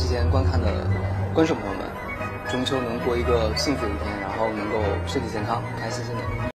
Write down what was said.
之前观看的观众朋友们，中秋能过一个幸福的一天，然后能够身体健康，开开心心的。